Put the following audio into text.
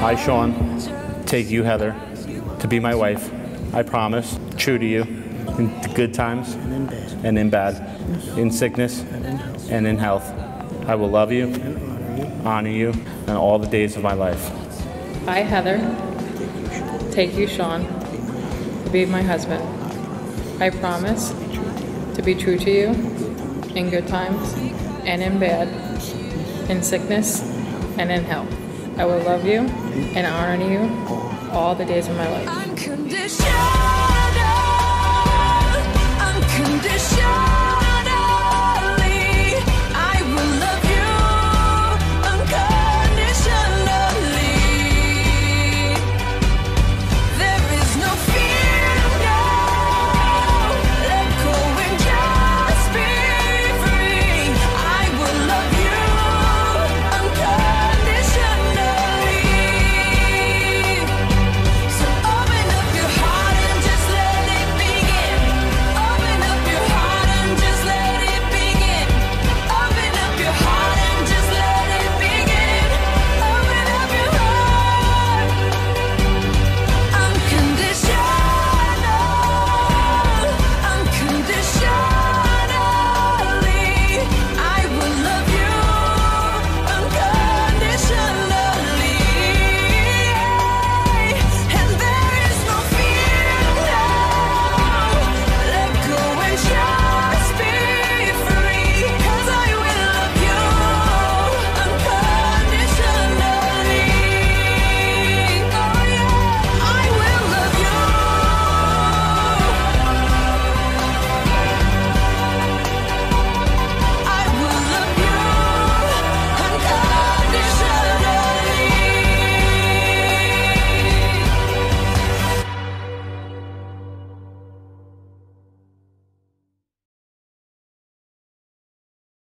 I, Shaun, take you, Heather, to be my wife. I promise, true to you, in good times and in bad, in sickness and in health. I will love you, honor you, and all the days of my life. I, Heather, take you, Shaun, to be my husband. I promise to be true to you in good times and in bad, in sickness and in health. I will love you and honor you all the days of my life. Unconditional, unconditional.